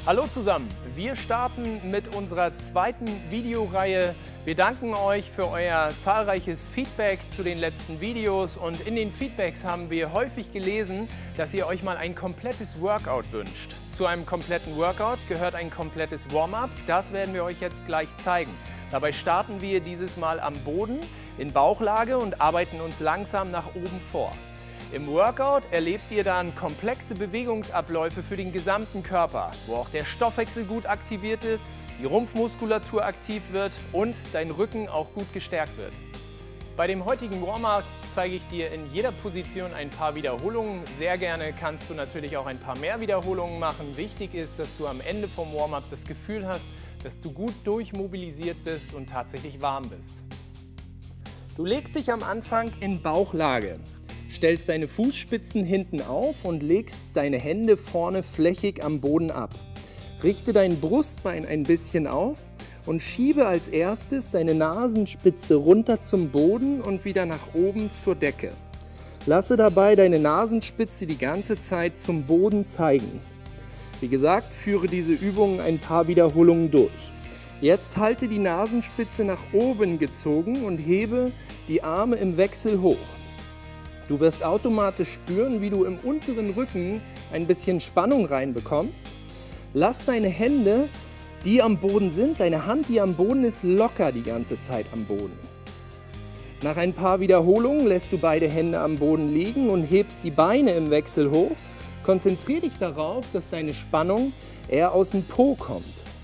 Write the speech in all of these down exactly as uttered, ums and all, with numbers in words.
Hallo zusammen, wir starten mit unserer zweiten Videoreihe. Wir danken euch für euer zahlreiches Feedback zu den letzten Videos und in den Feedbacks haben wir häufig gelesen, dass ihr euch mal ein komplettes Workout wünscht. Zu einem kompletten Workout gehört ein komplettes Warm-up, das werden wir euch jetzt gleich zeigen. Dabei starten wir dieses Mal am Boden in Bauchlage und arbeiten uns langsam nach oben vor. Im Workout erlebt ihr dann komplexe Bewegungsabläufe für den gesamten Körper, wo auch der Stoffwechsel gut aktiviert ist, die Rumpfmuskulatur aktiv wird und dein Rücken auch gut gestärkt wird. Bei dem heutigen Warm-up zeige ich dir in jeder Position ein paar Wiederholungen. Sehr gerne kannst du natürlich auch ein paar mehr Wiederholungen machen. Wichtig ist, dass du am Ende vom Warm-up das Gefühl hast, dass du gut durchmobilisiert bist und tatsächlich warm bist. Du legst dich am Anfang in Bauchlage. Stellst deine Fußspitzen hinten auf und legst deine Hände vorne flächig am Boden ab. Richte dein Brustbein ein bisschen auf und schiebe als erstes deine Nasenspitze runter zum Boden und wieder nach oben zur Decke. Lasse dabei deine Nasenspitze die ganze Zeit zum Boden zeigen. Wie gesagt, führe diese Übungen ein paar Wiederholungen durch. Jetzt halte die Nasenspitze nach oben gezogen und hebe die Arme im Wechsel hoch. Du wirst automatisch spüren, wie du im unteren Rücken ein bisschen Spannung reinbekommst. Lass deine Hände, die am Boden sind, deine Hand, die am Boden ist, locker die ganze Zeit am Boden. Nach ein paar Wiederholungen lässt du beide Hände am Boden liegen und hebst die Beine im Wechsel hoch. Konzentriere dich darauf, dass deine Spannung eher aus dem Po kommt.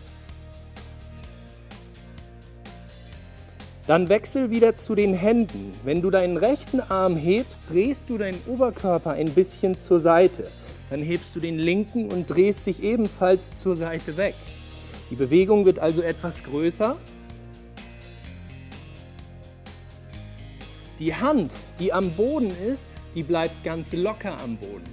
Dann wechsel wieder zu den Händen. Wenn du deinen rechten Arm hebst, drehst du deinen Oberkörper ein bisschen zur Seite. Dann hebst du den linken und drehst dich ebenfalls zur Seite weg. Die Bewegung wird also etwas größer. Die Hand, die am Boden ist, die bleibt ganz locker am Boden.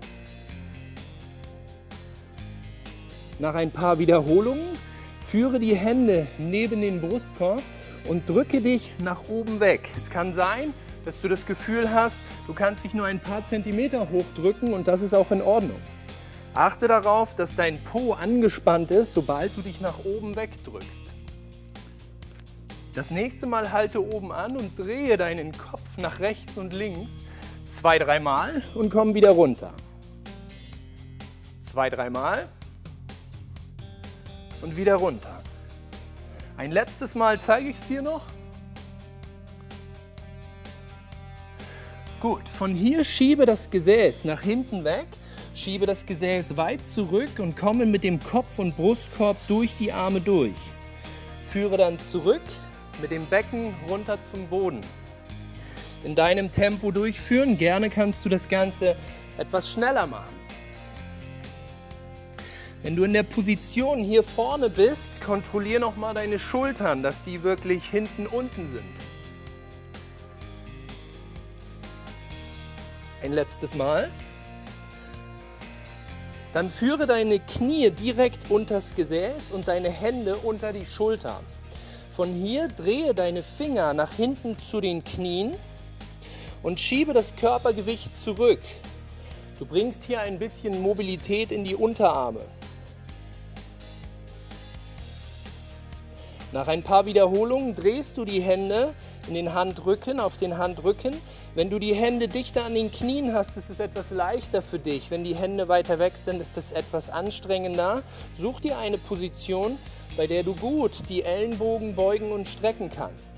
Nach ein paar Wiederholungen führe die Hände neben den Brustkorb und drücke dich nach oben weg. Es kann sein, dass du das Gefühl hast, du kannst dich nur ein paar Zentimeter hochdrücken und das ist auch in Ordnung. Achte darauf, dass dein Po angespannt ist, sobald du dich nach oben wegdrückst. Das nächste Mal halte oben an und drehe deinen Kopf nach rechts und links zwei, dreimal und komm wieder runter. Zwei, dreimal und wieder runter. Ein letztes Mal zeige ich es dir noch. Gut, von hier schiebe das Gesäß nach hinten weg, schiebe das Gesäß weit zurück und komme mit dem Kopf und Brustkorb durch die Arme durch. Führe dann zurück mit dem Becken runter zum Boden. In deinem Tempo durchführen, gerne kannst du das Ganze etwas schneller machen. Wenn du in der Position hier vorne bist, kontrolliere nochmal deine Schultern, dass die wirklich hinten unten sind. Ein letztes Mal. Dann führe deine Knie direkt unters Gesäß und deine Hände unter die Schulter. Von hier drehe deine Finger nach hinten zu den Knien und schiebe das Körpergewicht zurück. Du bringst hier ein bisschen Mobilität in die Unterarme. Nach ein paar Wiederholungen drehst du die Hände in den Handrücken, auf den Handrücken. Wenn du die Hände dichter an den Knien hast, ist es etwas leichter für dich. Wenn die Hände weiter weg sind, ist es etwas anstrengender. Such dir eine Position, bei der du gut die Ellenbogen beugen und strecken kannst.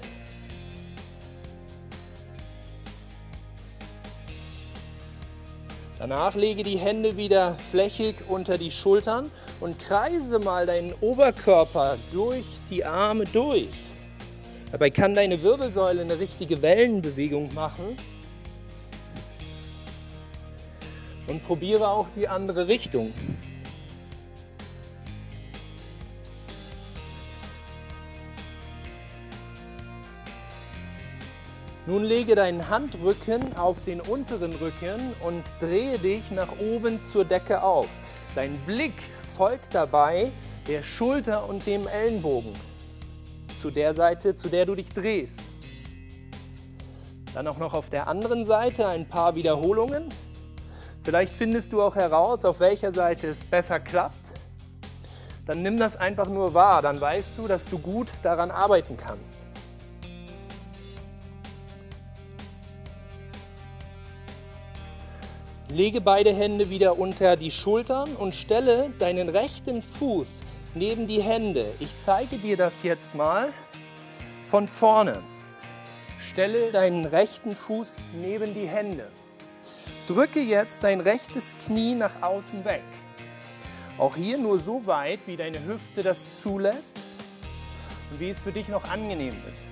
Danach lege die Hände wieder flächig unter die Schultern und kreise mal deinen Oberkörper durch die Arme durch. Dabei kann deine Wirbelsäule eine richtige Wellenbewegung machen. Und probiere auch die andere Richtung. Nun lege deinen Handrücken auf den unteren Rücken und drehe dich nach oben zur Decke auf. Dein Blick folgt dabei der Schulter und dem Ellenbogen zu der Seite, zu der du dich drehst. Dann auch noch auf der anderen Seite ein paar Wiederholungen. Vielleicht findest du auch heraus, auf welcher Seite es besser klappt. dann nimm das einfach nur wahr. Dann weißt du, dass du gut daran arbeiten kannst. Lege beide Hände wieder unter die Schultern und stelle deinen rechten Fuß neben die Hände. Ich zeige dir das jetzt mal von vorne. Stelle deinen rechten Fuß neben die Hände. Drücke jetzt dein rechtes Knie nach außen weg. Auch hier nur so weit, wie deine Hüfte das zulässt und wie es für dich noch angenehm ist.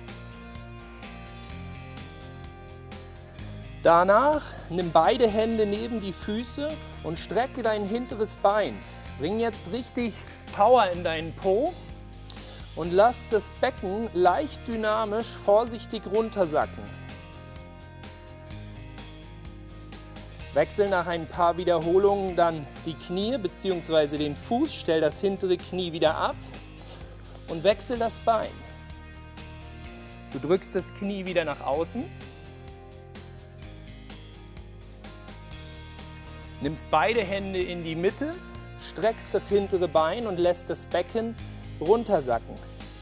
Danach nimm beide Hände neben die Füße und strecke dein hinteres Bein. Bring jetzt richtig Power in deinen Po und lass das Becken leicht dynamisch vorsichtig runtersacken. Wechsel nach ein paar Wiederholungen dann die Knie bzw. den Fuß, stell das hintere Knie wieder ab und wechsel das Bein. Du drückst das Knie wieder nach außen, nimmst beide Hände in die Mitte, streckst das hintere Bein und lässt das Becken runtersacken.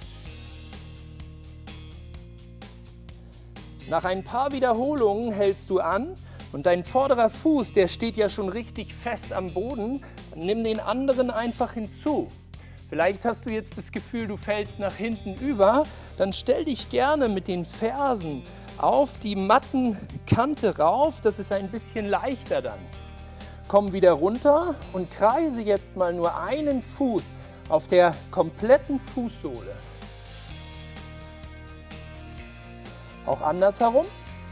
Nach ein paar Wiederholungen hältst du an und dein vorderer Fuß, der steht ja schon richtig fest am Boden, nimm den anderen einfach hinzu. Vielleicht hast du jetzt das Gefühl, du fällst nach hinten über, dann stell dich gerne mit den Fersen auf die Mattenkante rauf, das ist ein bisschen leichter dann. Komm wieder runter und kreise jetzt mal nur einen Fuß auf der kompletten Fußsohle. Auch andersherum.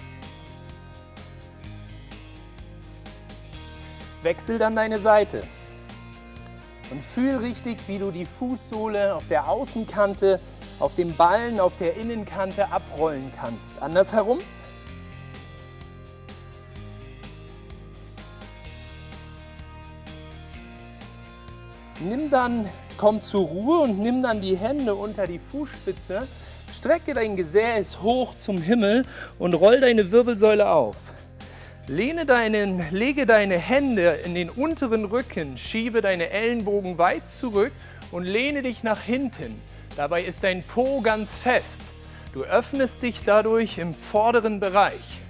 Wechsel dann deine Seite und fühl richtig, wie du die Fußsohle auf der Außenkante, auf dem Ballen, auf der Innenkante abrollen kannst. Andersherum. Nimm dann, komm zur Ruhe und nimm dann die Hände unter die Fußspitze, strecke dein Gesäß hoch zum Himmel und roll deine Wirbelsäule auf. Lehne deinen, lege deine Hände in den unteren Rücken, schiebe deine Ellenbogen weit zurück und lehne dich nach hinten. Dabei ist dein Po ganz fest. Du öffnest dich dadurch im vorderen Bereich.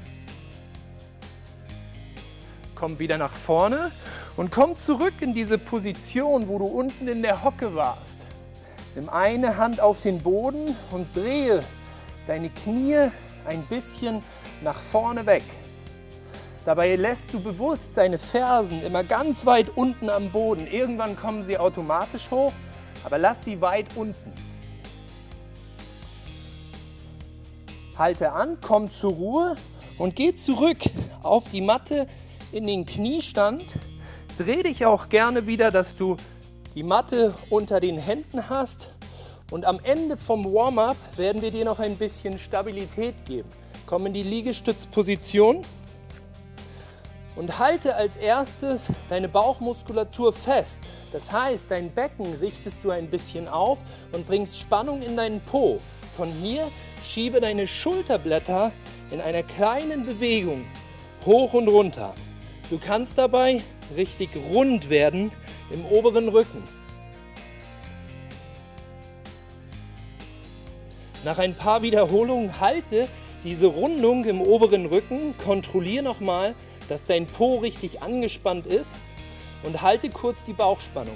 Komm wieder nach vorne und komm zurück in diese Position, wo du unten in der Hocke warst. Nimm eine Hand auf den Boden und drehe deine Knie ein bisschen nach vorne weg. Dabei lässt du bewusst deine Fersen immer ganz weit unten am Boden. Irgendwann kommen sie automatisch hoch, aber lass sie weit unten. Halte an, komm zur Ruhe und geh zurück auf die Matte in den Kniestand. Dreh dich auch gerne wieder, dass du die Matte unter den Händen hast. Und am Ende vom Warm-up werden wir dir noch ein bisschen Stabilität geben. Komm in die Liegestützposition. Und halte als erstes deine Bauchmuskulatur fest. Das heißt, dein Becken richtest du ein bisschen auf und bringst Spannung in deinen Po. Von hier schiebe deine Schulterblätter in einer kleinen Bewegung hoch und runter. Du kannst dabei richtig rund werden im oberen Rücken. Nach ein paar Wiederholungen halte diese Rundung im oberen Rücken, kontrolliere nochmal, dass dein Po richtig angespannt ist und halte kurz die Bauchspannung.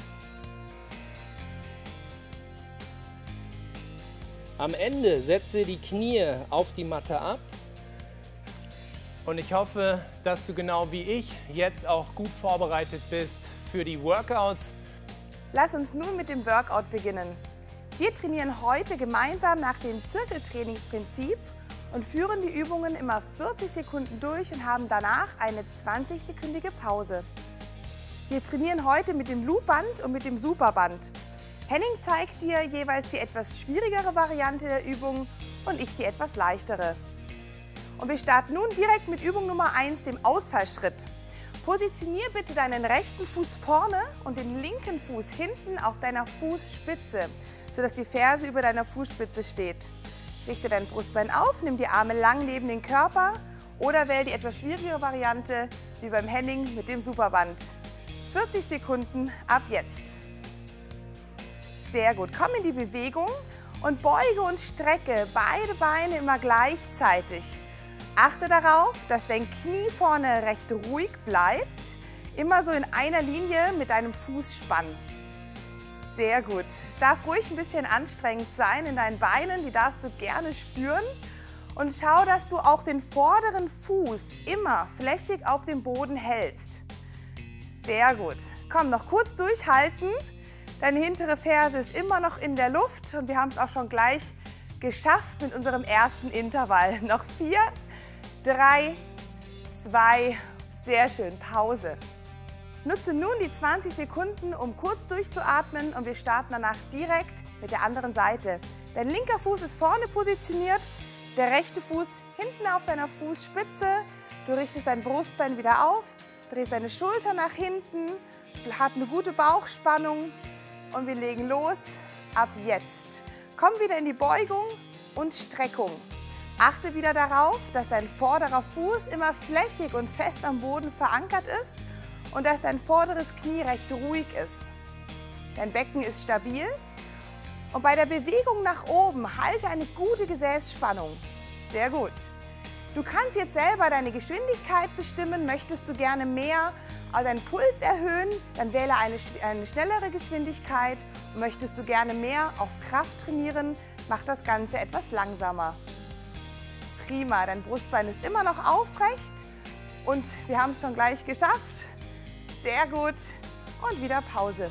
Am Ende setze die Knie auf die Matte ab. Und ich hoffe, dass du genau wie ich jetzt auch gut vorbereitet bist für die Workouts. Lass uns nun mit dem Workout beginnen. Wir trainieren heute gemeinsam nach dem Zirkeltrainingsprinzip und führen die Übungen immer vierzig Sekunden durch und haben danach eine zwanzigsekündige Pause. Wir trainieren heute mit dem Loopband und mit dem Superband. Henning zeigt dir jeweils die etwas schwierigere Variante der Übung und ich die etwas leichtere. Und wir starten nun direkt mit Übung Nummer eins, dem Ausfallschritt. Positionier bitte deinen rechten Fuß vorne und den linken Fuß hinten auf deiner Fußspitze, sodass die Ferse über deiner Fußspitze steht. Richte dein Brustbein auf, nimm die Arme lang neben den Körper oder wähle die etwas schwierigere Variante, wie beim Henning mit dem Superband. vierzig Sekunden ab jetzt. Sehr gut. Komm in die Bewegung und beuge und strecke beide Beine immer gleichzeitig. Achte darauf, dass dein Knie vorne recht ruhig bleibt. Immer so in einer Linie mit deinem Fußspann. Sehr gut. Es darf ruhig ein bisschen anstrengend sein in deinen Beinen, die darfst du gerne spüren. Und schau, dass du auch den vorderen Fuß immer flächig auf dem Boden hältst. Sehr gut. Komm, noch kurz durchhalten. Deine hintere Ferse ist immer noch in der Luft und wir haben es auch schon gleich geschafft mit unserem ersten Intervall. Noch vier, drei, zwei, sehr schön, Pause. Nutze nun die zwanzig Sekunden, um kurz durchzuatmen und wir starten danach direkt mit der anderen Seite. Dein linker Fuß ist vorne positioniert, der rechte Fuß hinten auf deiner Fußspitze. Du richtest dein Brustbein wieder auf, drehst deine Schulter nach hinten, hab eine gute Bauchspannung und wir legen los ab jetzt. Komm wieder in die Beugung und Streckung. Achte wieder darauf, dass dein vorderer Fuß immer flächig und fest am Boden verankert ist und dass dein vorderes Knie recht ruhig ist. Dein Becken ist stabil und bei der Bewegung nach oben halte eine gute Gesäßspannung. Sehr gut. Du kannst jetzt selber deine Geschwindigkeit bestimmen. Möchtest du gerne mehr deinen Puls erhöhen, dann wähle eine, eine schnellere Geschwindigkeit. Möchtest du gerne mehr auf Kraft trainieren, mach das Ganze etwas langsamer. Prima, dein Brustbein ist immer noch aufrecht und wir haben es schon gleich geschafft. Sehr gut und wieder Pause.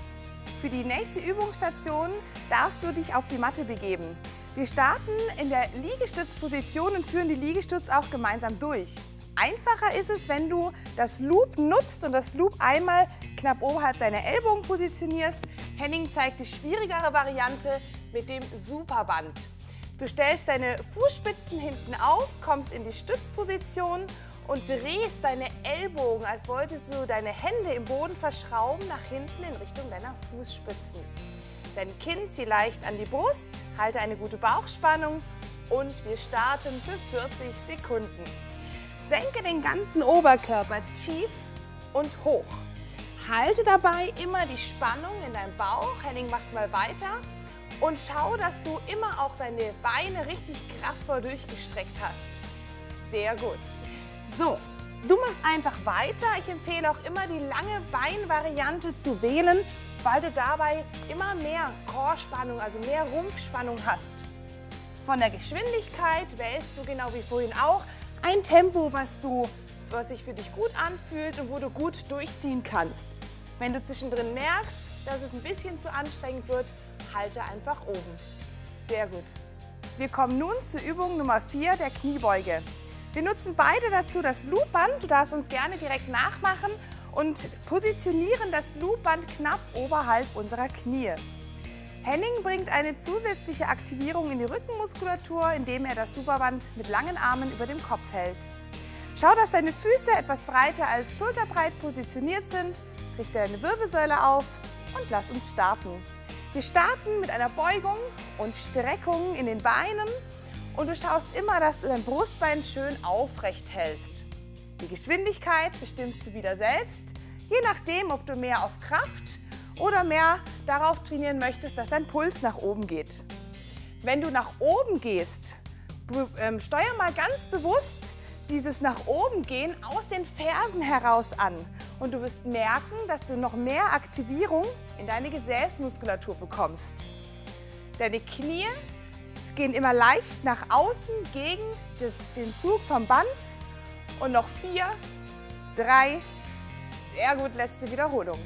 Für die nächste Übungsstation darfst du dich auf die Matte begeben. Wir starten in der Liegestützposition und führen die Liegestütz auch gemeinsam durch. Einfacher ist es, wenn du das Loop nutzt und das Loop einmal knapp oberhalb deiner Ellbogen positionierst. Henning zeigt die schwierigere Variante mit dem Superband. Du stellst deine Fußspitzen hinten auf, kommst in die Stützposition und drehst deine Ellbogen, als wolltest du deine Hände im Boden verschrauben, nach hinten in Richtung deiner Fußspitzen. Dein Kinn zieh leicht an die Brust, halte eine gute Bauchspannung und wir starten für vierzig Sekunden. Senke den ganzen Oberkörper tief und hoch. Halte dabei immer die Spannung in deinem Bauch. Henning macht mal weiter. Und schau, dass du immer auch deine Beine richtig kraftvoll durchgestreckt hast. Sehr gut. So, du machst einfach weiter. Ich empfehle auch immer die lange Beinvariante zu wählen, weil du dabei immer mehr Core-Spannung, also mehr Rumpfspannung hast. Von der Geschwindigkeit wählst du genau wie vorhin auch ein Tempo, was, du, was sich für dich gut anfühlt und wo du gut durchziehen kannst. Wenn du zwischendrin merkst, dass es ein bisschen zu anstrengend wird, halte einfach oben. Sehr gut. Wir kommen nun zur Übung Nummer vier, der Kniebeuge. Wir nutzen beide dazu das Loopband. Du darfst uns gerne direkt nachmachen und positionieren das Loopband knapp oberhalb unserer Knie. Henning bringt eine zusätzliche Aktivierung in die Rückenmuskulatur, indem er das Superband mit langen Armen über dem Kopf hält. Schau, dass deine Füße etwas breiter als schulterbreit positioniert sind. Richte deine Wirbelsäule auf und lass uns starten. Wir starten mit einer Beugung und Streckung in den Beinen und du schaust immer, dass du dein Brustbein schön aufrecht hältst. Die Geschwindigkeit bestimmst du wieder selbst, je nachdem, ob du mehr auf Kraft oder mehr darauf trainieren möchtest, dass dein Puls nach oben geht. Wenn du nach oben gehst, ähm, steuer mal ganz bewusst dieses nach oben gehen aus den Fersen heraus an. Und du wirst merken, dass du noch mehr Aktivierung in deine Gesäßmuskulatur bekommst. Deine Knie gehen immer leicht nach außen gegen das, den Zug vom Band. Und noch vier, drei, sehr gut, letzte Wiederholung.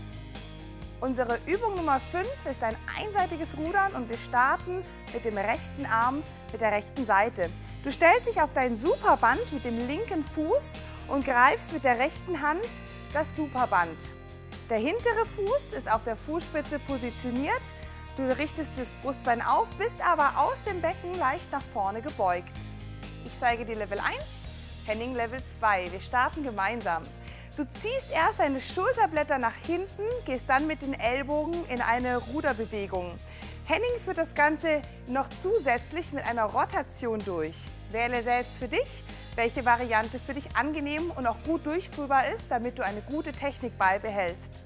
Unsere Übung Nummer fünf ist ein einseitiges Rudern und wir starten mit dem rechten Arm mit der rechten Seite. Du stellst dich auf dein Superband mit dem linken Fuß und greifst mit der rechten Hand das Superband. Der hintere Fuß ist auf der Fußspitze positioniert. Du richtest das Brustbein auf, bist aber aus dem Becken leicht nach vorne gebeugt. Ich zeige dir Level eins, Henning Level zwei. Wir starten gemeinsam. Du ziehst erst deine Schulterblätter nach hinten, gehst dann mit den Ellbogen in eine Ruderbewegung. Henning führt das Ganze noch zusätzlich mit einer Rotation durch. Wähle selbst für dich, welche Variante für dich angenehm und auch gut durchführbar ist, damit du eine gute Technik beibehältst.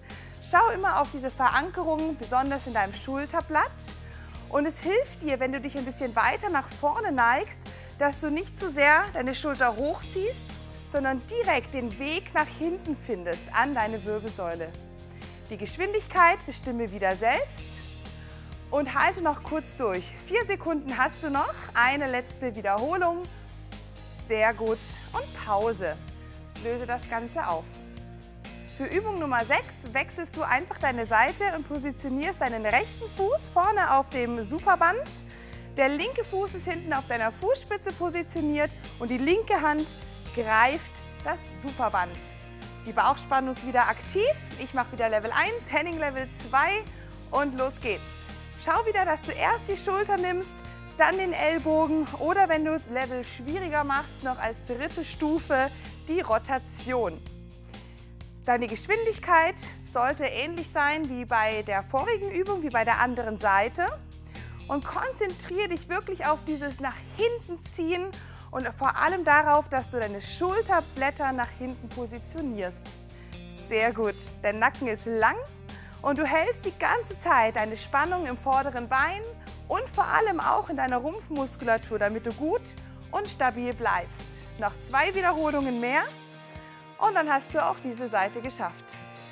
Schau immer auf diese Verankerung, besonders in deinem Schulterblatt. Und es hilft dir, wenn du dich ein bisschen weiter nach vorne neigst, dass du nicht zu sehr deine Schulter hochziehst, sondern direkt den Weg nach hinten findest an deine Wirbelsäule. Die Geschwindigkeit bestimme wieder selbst und halte noch kurz durch. Vier Sekunden hast du noch, eine letzte Wiederholung. Sehr gut. Und Pause. Löse das Ganze auf. Für Übung Nummer sechs wechselst du einfach deine Seite und positionierst deinen rechten Fuß vorne auf dem Superband. Der linke Fuß ist hinten auf deiner Fußspitze positioniert und die linke Hand greift das Superband. Die Bauchspannung ist wieder aktiv. Ich mache wieder Level eins, Henning Level zwei und los geht's. Schau wieder, dass du erst die Schulter nimmst, dann den Ellbogen oder wenn du Level schwieriger machst, noch als dritte Stufe die Rotation. Deine Geschwindigkeit sollte ähnlich sein wie bei der vorigen Übung, wie bei der anderen Seite. Und konzentriere dich wirklich auf dieses nach hinten ziehen und vor allem darauf, dass du deine Schulterblätter nach hinten positionierst. Sehr gut. Der Nacken ist lang und du hältst die ganze Zeit deine Spannung im vorderen Bein und vor allem auch in deiner Rumpfmuskulatur, damit du gut und stabil bleibst. Noch zwei Wiederholungen mehr. Und dann hast du auch diese Seite geschafft.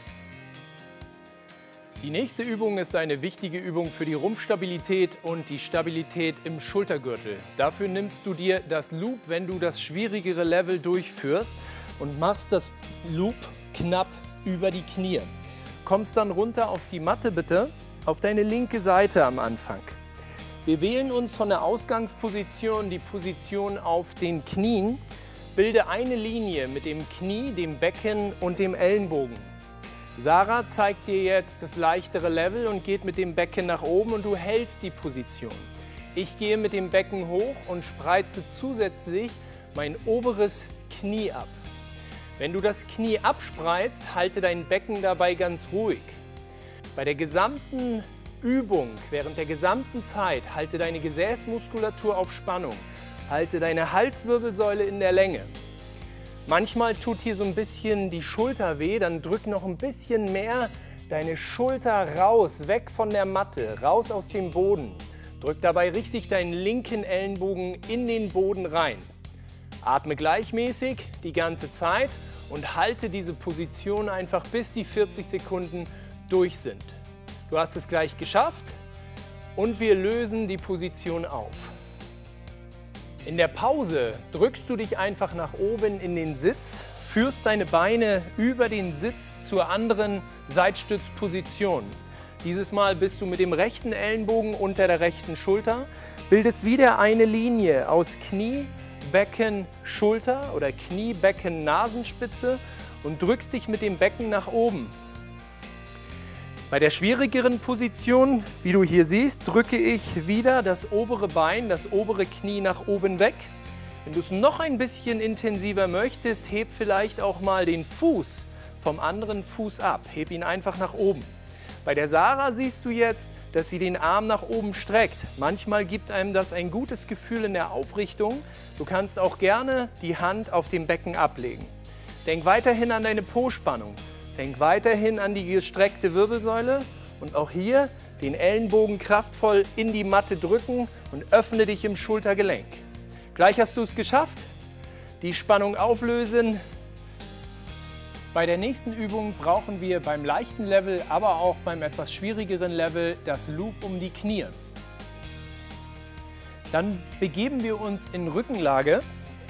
Die nächste Übung ist eine wichtige Übung für die Rumpfstabilität und die Stabilität im Schultergürtel. Dafür nimmst du dir das Loop, wenn du das schwierigere Level durchführst und machst das Loop knapp über die Knie. Kommst dann runter auf die Matte bitte, auf deine linke Seite am Anfang. Wir wählen uns von der Ausgangsposition die Position auf den Knien. Bilde eine Linie mit dem Knie, dem Becken und dem Ellenbogen. Sarah zeigt dir jetzt das leichtere Level und geht mit dem Becken nach oben und du hältst die Position. Ich gehe mit dem Becken hoch und spreize zusätzlich mein oberes Knie ab. Wenn du das Knie abspreizt, halte dein Becken dabei ganz ruhig. Bei der gesamten Übung, während der gesamten Zeit, halte deine Gesäßmuskulatur auf Spannung. Halte deine Halswirbelsäule in der Länge. Manchmal tut hier so ein bisschen die Schulter weh, dann drück noch ein bisschen mehr deine Schulter raus, weg von der Matte, raus aus dem Boden. Drück dabei richtig deinen linken Ellenbogen in den Boden rein. Atme gleichmäßig die ganze Zeit und halte diese Position einfach bis die vierzig Sekunden durch sind. Du hast es gleich geschafft und wir lösen die Position auf. In der Pause drückst du dich einfach nach oben in den Sitz, führst deine Beine über den Sitz zur anderen Seitstützposition. Dieses Mal bist du mit dem rechten Ellenbogen unter der rechten Schulter, bildest wieder eine Linie aus Knie, Becken, Schulter oder Knie, Becken, Nasenspitze und drückst dich mit dem Becken nach oben. Bei der schwierigeren Position, wie du hier siehst, drücke ich wieder das obere Bein, das obere Knie nach oben weg. Wenn du es noch ein bisschen intensiver möchtest, heb vielleicht auch mal den Fuß vom anderen Fuß ab. Heb ihn einfach nach oben. Bei der Sarah siehst du jetzt, dass sie den Arm nach oben streckt. Manchmal gibt einem das ein gutes Gefühl in der Aufrichtung. Du kannst auch gerne die Hand auf dem Becken ablegen. Denk weiterhin an deine Po-Spannung. Denk weiterhin an die gestreckte Wirbelsäule und auch hier den Ellenbogen kraftvoll in die Matte drücken und öffne dich im Schultergelenk. Gleich hast du es geschafft. Die Spannung auflösen. Bei der nächsten Übung brauchen wir beim leichten Level, aber auch beim etwas schwierigeren Level das Loop um die Knie. Dann begeben wir uns in Rückenlage.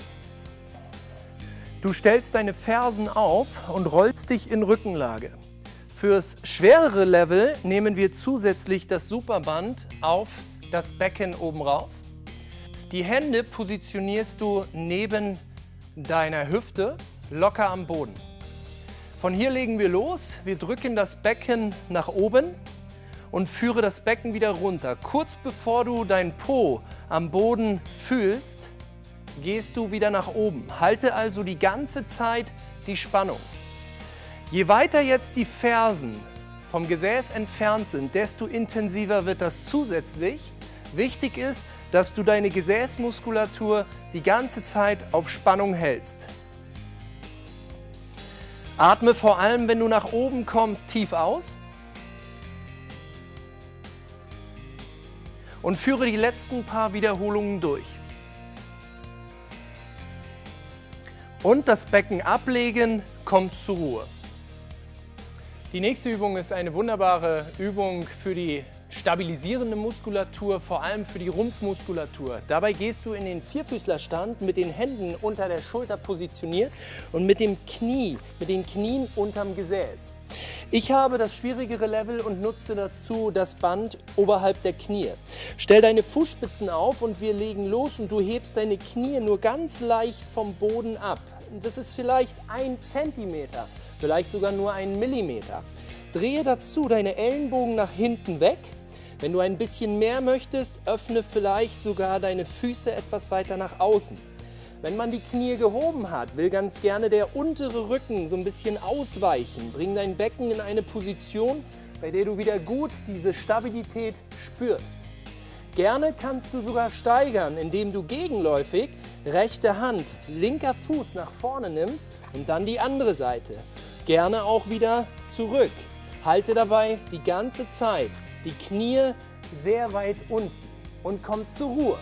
Du stellst deine Fersen auf und rollst dich in Rückenlage. Fürs schwerere Level nehmen wir zusätzlich das Superband auf das Becken oben rauf. Die Hände positionierst du neben deiner Hüfte, locker am Boden. Von hier legen wir los. Wir drücken das Becken nach oben und führe das Becken wieder runter. Kurz bevor du dein Po am Boden fühlst, gehst du wieder nach oben. Halte also die ganze Zeit die Spannung. Je weiter jetzt die Fersen vom Gesäß entfernt sind, desto intensiver wird das zusätzlich. Wichtig ist, dass du deine Gesäßmuskulatur die ganze Zeit auf Spannung hältst. Atme vor allem, wenn du nach oben kommst, tief aus. Und führe die letzten paar Wiederholungen durch. Und das Becken ablegen, kommt zur Ruhe. Die nächste Übung ist eine wunderbare Übung für die stabilisierende Muskulatur, vor allem für die Rumpfmuskulatur. Dabei gehst du in den Vierfüßlerstand mit den Händen unter der Schulter positioniert und mit dem Knie, mit den Knien unterm Gesäß. Ich habe das schwierigere Level und nutze dazu das Band oberhalb der Knie. Stell deine Fußspitzen auf und wir legen los und du hebst deine Knie nur ganz leicht vom Boden ab. Das ist vielleicht ein Zentimeter, vielleicht sogar nur ein Millimeter. Drehe dazu deine Ellenbogen nach hinten weg. Wenn du ein bisschen mehr möchtest, öffne vielleicht sogar deine Füße etwas weiter nach außen. Wenn man die Knie gehoben hat, will ganz gerne der untere Rücken so ein bisschen ausweichen. Bring dein Becken in eine Position, bei der du wieder gut diese Stabilität spürst. Gerne kannst du sogar steigern, indem du gegenläufig rechte Hand, linker Fuß nach vorne nimmst und dann die andere Seite. Gerne auch wieder zurück. Halte dabei die ganze Zeit die Knie sehr weit unten und komm zur Ruhe.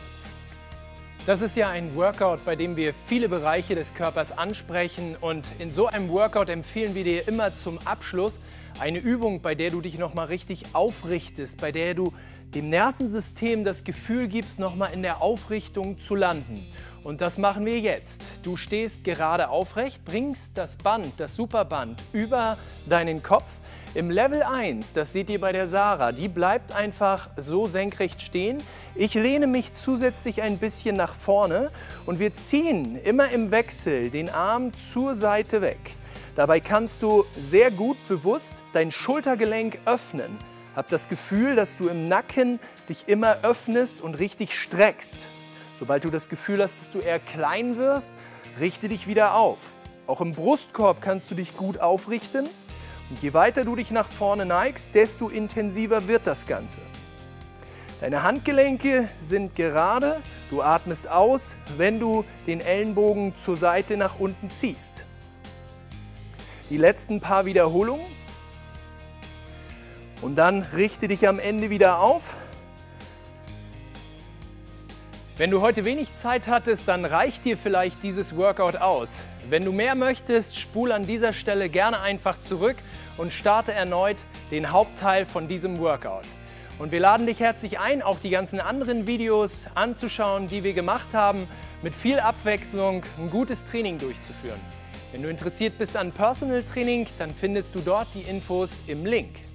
Das ist ja ein Workout, bei dem wir viele Bereiche des Körpers ansprechen, und in so einem Workout empfehlen wir dir immer zum Abschluss eine Übung, bei der du dich nochmal richtig aufrichtest, bei der du dem Nervensystem das Gefühl gibst, nochmal in der Aufrichtung zu landen. Und das machen wir jetzt. Du stehst gerade aufrecht, bringst das Band, das Superband, über deinen Kopf. Im Level eins, das seht ihr bei der Sarah, die bleibt einfach so senkrecht stehen. Ich lehne mich zusätzlich ein bisschen nach vorne und wir ziehen immer im Wechsel den Arm zur Seite weg. Dabei kannst du sehr gut bewusst dein Schultergelenk öffnen. Hab das Gefühl, dass du im Nacken dich immer öffnest und richtig streckst. Sobald du das Gefühl hast, dass du eher klein wirst, richte dich wieder auf. Auch im Brustkorb kannst du dich gut aufrichten. Und je weiter du dich nach vorne neigst, desto intensiver wird das Ganze. Deine Handgelenke sind gerade, du atmest aus, wenn du den Ellenbogen zur Seite nach unten ziehst. Die letzten paar Wiederholungen. Und dann richte dich am Ende wieder auf. Wenn du heute wenig Zeit hattest, dann reicht dir vielleicht dieses Workout aus. Wenn du mehr möchtest, spul an dieser Stelle gerne einfach zurück und starte erneut den Hauptteil von diesem Workout. Und wir laden dich herzlich ein, auch die ganzen anderen Videos anzuschauen, die wir gemacht haben, mit viel Abwechslung ein gutes Training durchzuführen. Wenn du interessiert bist an Personal Training, dann findest du dort die Infos im Link.